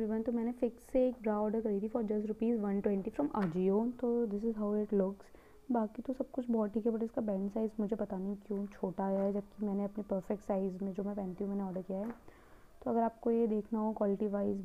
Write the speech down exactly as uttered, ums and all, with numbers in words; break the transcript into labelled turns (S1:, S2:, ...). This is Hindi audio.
S1: एवरीवन, तो मैंने फिक्स से एक ब्रा ऑर्डर करी थी for just rupees one twenty from Ajio. तो this is how it looks. बाकी तो सब कुछ बहुत ठीक है, बट इसका बैंड साइज़ मुझे पता नहीं क्यों छोटा आया है, जबकि मैंने अपने परफेक्ट साइज़ में जो मैं पहनती हूँ मैंने ऑर्डर किया है। तो अगर आपको ये देखना हो क्वालिटी वाइज